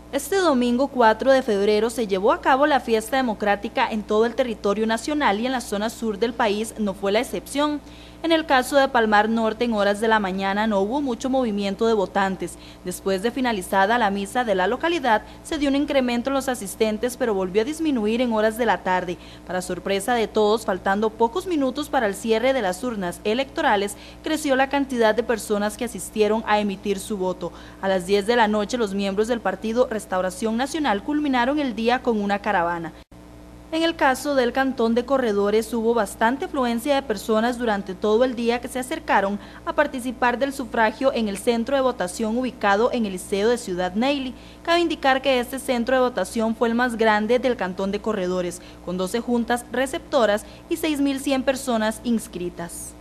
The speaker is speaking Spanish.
Este domingo 4 de febrero se llevó a cabo la fiesta democrática en todo el territorio nacional y en la zona sur del país no fue la excepción. En el caso de Palmar Norte, en horas de la mañana no hubo mucho movimiento de votantes. Después de finalizada la misa de la localidad, se dio un incremento en los asistentes, pero volvió a disminuir en horas de la tarde. Para sorpresa de todos, faltando pocos minutos para el cierre de las urnas electorales, creció la cantidad de personas que asistieron a emitir su voto. A las 10 de la noche, los miembros del partido Restauración Nacional culminaron el día con una caravana. En el caso del Cantón de Corredores hubo bastante afluencia de personas durante todo el día que se acercaron a participar del sufragio en el centro de votación ubicado en el Liceo de Ciudad Neyli. Cabe indicar que este centro de votación fue el más grande del Cantón de Corredores, con 12 juntas receptoras y 6.100 personas inscritas.